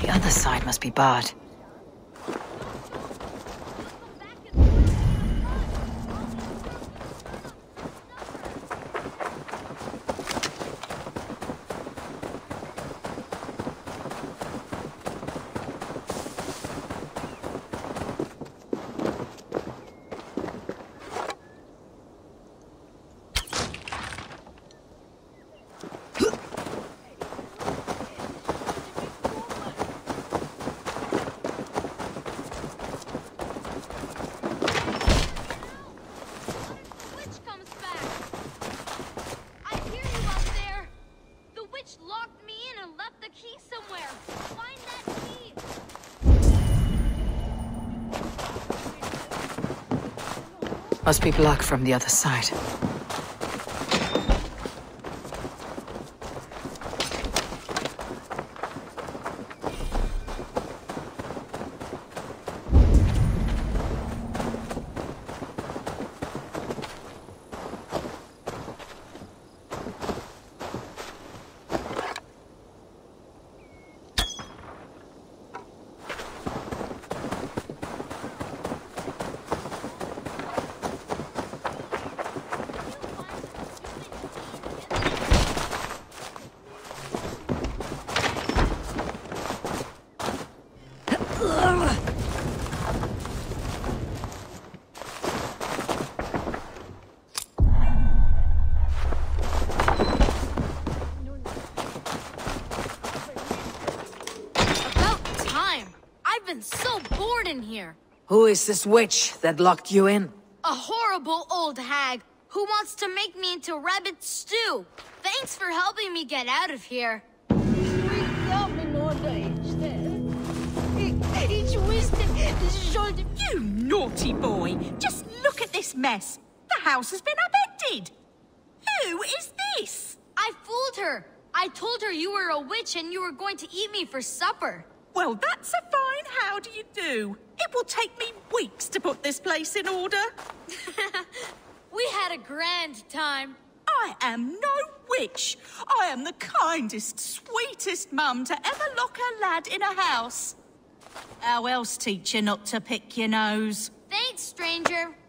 The other side must be barred. Must be blocked from the other side. Who is this witch that locked you in? A horrible old hag who wants to make me into rabbit stew. Thanks for helping me get out of here. You naughty boy! Just look at this mess. The house has been upended. Who is this? I fooled her. I told her you were a witch and you were going to eat me for supper. Well, that's a fine how do you do. It will take me weeks to put this place in order. We had a grand time. I am no witch. I am the kindest, sweetest mum to ever lock her lad in a house. How else teach you not to pick your nose? Thanks, stranger.